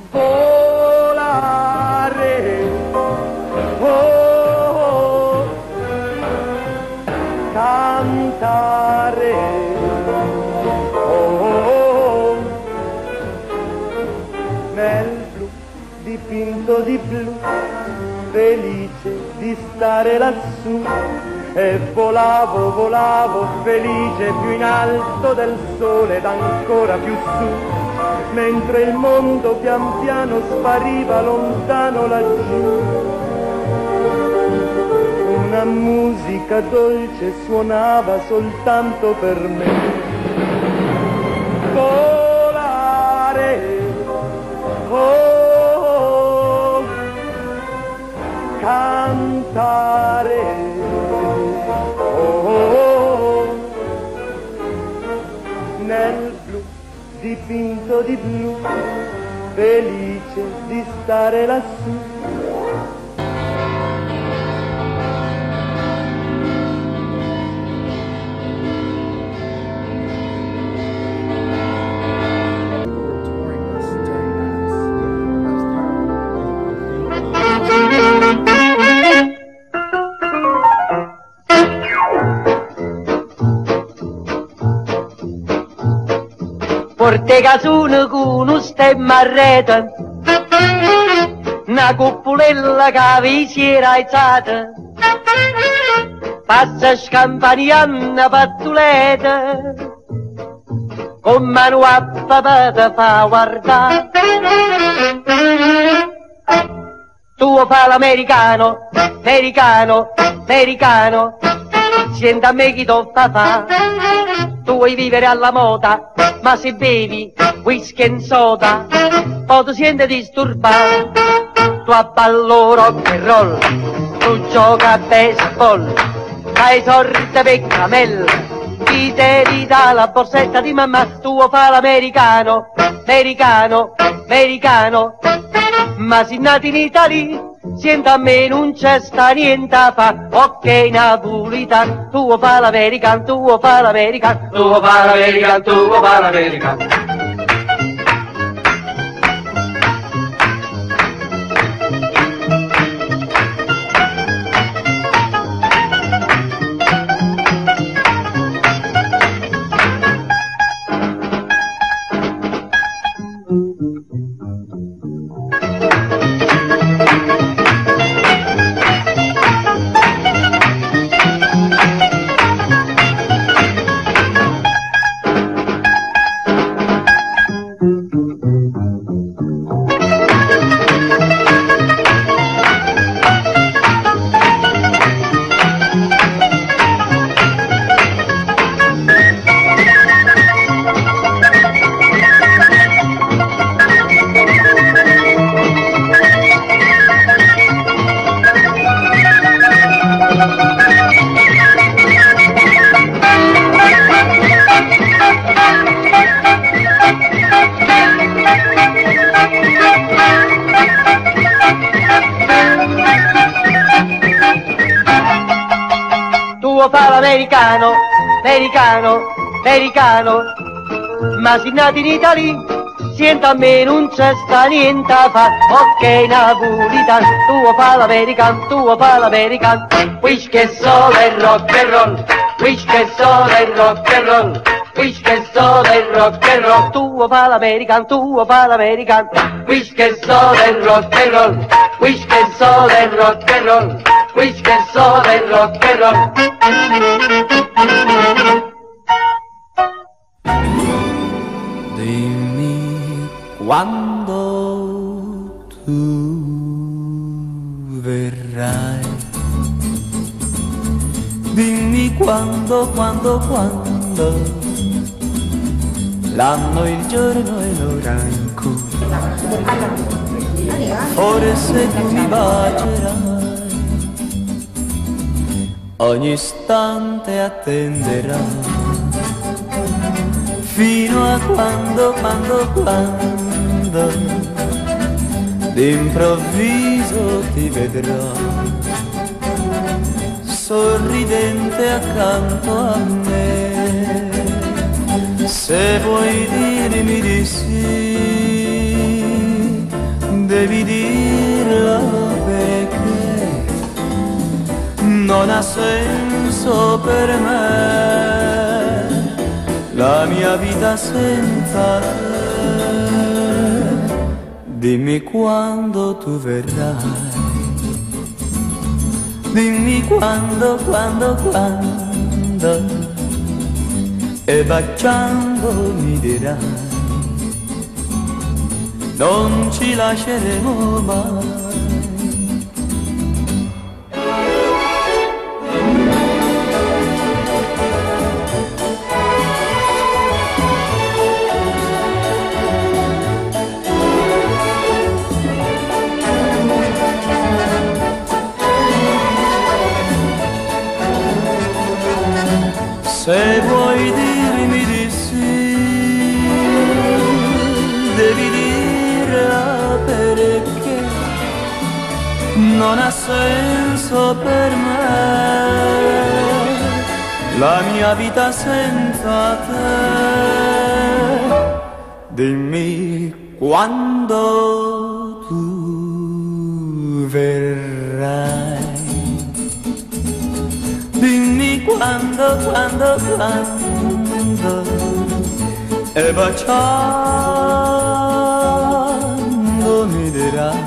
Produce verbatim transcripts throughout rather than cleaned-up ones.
volare, oh, cantare, oh, nel blu dipinto di blu, felice di stare lassù. E volavo, volavo, felice più in alto del sole ed ancora più su, mentre il mondo pian piano spariva lontano laggiù. Una musica dolce suonava soltanto per me. Volare, oh, cantare, nel blu dipinto di blu, felice di stare lassù. Porte casune con un stemma a rete, una cuppolella che vi si era alzata, passa scampanianna pattuleta, con mano a papà te fa guardare. Tu fa l'americano, americano, americano, senti a me chi t'ho fa fa. Tu vuoi vivere alla moda, ma se bevi whisky e soda, poi ti senti disturbato. Tu abballo rock and roll, tu gioca a baseball, fai sorte per camella, chi te li dà la borsetta di mamma. Tu fa l'americano, americano, americano, ma se nati in Italia, senta a me non c'è sta niente a fa. Ok napolitan, tu fa l'american, tu fa l'american, tu fa l'american, tu fa l'american. Fa l'americano, americano, americano, ma se nati in Italia, senta a me non c'è sta niente a fa. Ok napolitan, tu fa l'american, tu fa l'american, whisky e soda e rock and roll, whisky e soda e rock and roll, whisky e soda e rock and roll. Tu fa l'american, tu fa l'american, whisky e soda e rock and roll, whisky e soda e rock and roll, whisky e soda e rock and roll. Dimmi quando tu verrai, dimmi quando, quando, quando, l'anno, il giorno e l'ora in cui forse tu mi bacerai, ogni istante attenderai, fino a quando, quando, quando d'improvviso ti vedrò sorridente accanto a me. Se vuoi dirmi di sì, devi dirlo perché non ha senso per me la mia vita senza te. Dimmi quando tu verrai, dimmi quando, quando, quando, e baciando mi dirai non ci lasceremo mai. Se vuoi dirmi di sì, devi dirla perché non ha senso per me la mia vita senza te. Dimmi quando tu verrai, dimmi quando, quando, quando, e baciando mi dirai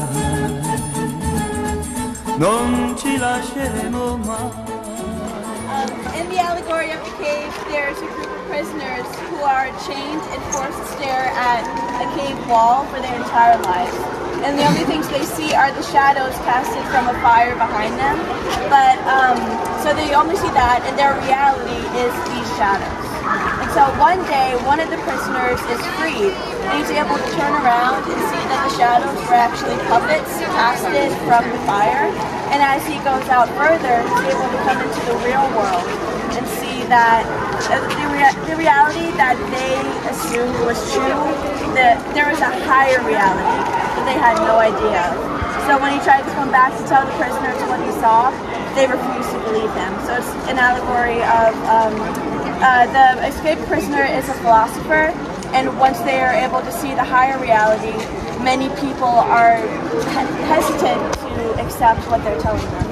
non ci lasceremo mai. Um, in the allegory of the cave, there's a group of prisoners who are chained and forced to stare at a cave wall for their entire lives. And the only things they see are the shadows casted from a fire behind them. But, um, so they only see that, and their reality is these shadows. And so one day, one of the prisoners is freed, and he's able to turn around and see that the shadows were actually puppets casted from the fire. And as he goes out further, he's able to come into the real world and see that uh, the, rea the reality that they assumed was true, that there was a higher reality that they had no idea of. So when he tried to come back to tell the prisoners what he saw, they refused to believe him. So it's an allegory of um, uh, the escaped prisoner is a philosopher, and once they are able to see the higher reality, many people are he hesitant to accept what they're telling them.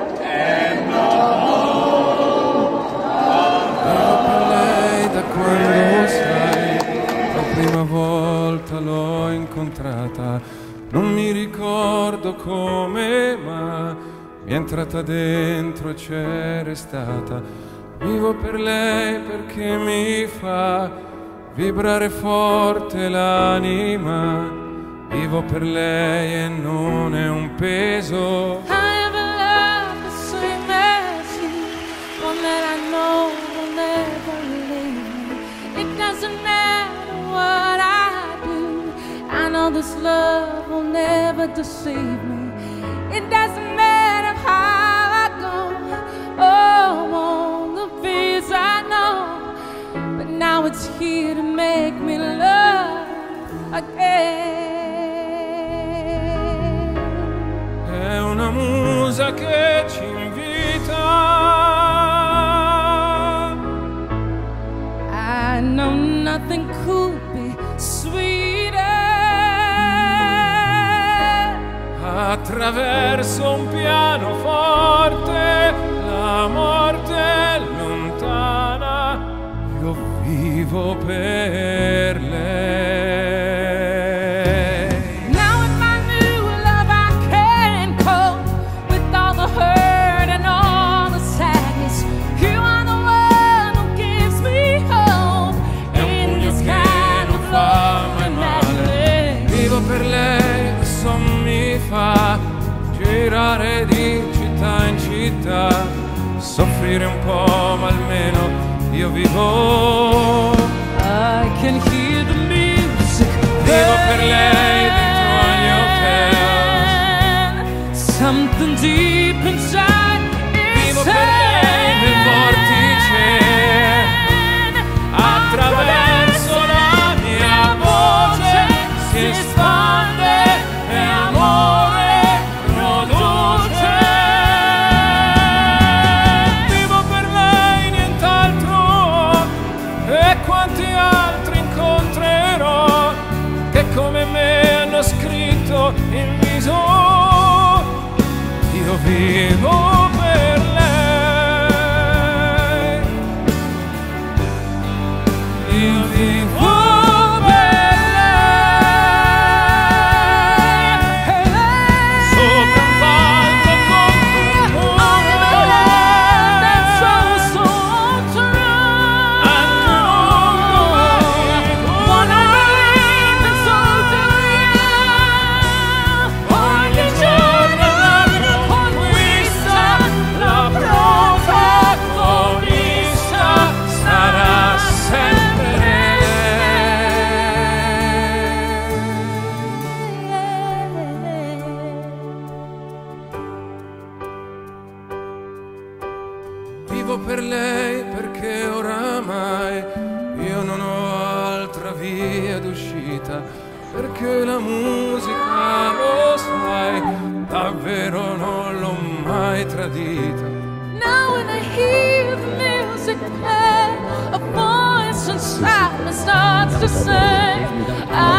Quando sai, la prima volta l'ho incontrata, non mi ricordo come, ma mi è entrata dentro e c'è restata. Vivo per lei perché mi fa vibrare forte l'anima. Vivo per lei e non è un peso. I have a love the same as you, one that I know will never leave me. It doesn't matter what I do, I know this love will never deceive me. It doesn't matter how I go, oh, I'm on the peace I know, but now it's here to make me love again. È una musa che ci invita. I know nothing could be sweeter. Attraverso un pianoforte, la morte è lontana. Io vivo per lei. Per lei questo mi fa girare di città in città, soffrire un po' ma almeno io vivo. I can hear the music. Vivo per lei dentro ogni hotel. Something deep inside. Vivo per lei nel vortice, attraverso la mia voce si espande e amore produce. Vivo per lei, nient'altro, e quanti altri incontri vivo per lei, io vivo per lei, sopra un palco contro un muro, anche non domani, ogni giorno la conquista, la protagonista sarà sempre lei. Vivo per lei perché oramai io non ho altra via d'uscita, perché la musica, lo sai, davvero non l'ho mai tradita. Now when I hear the music play, a voice inside me starts to say, I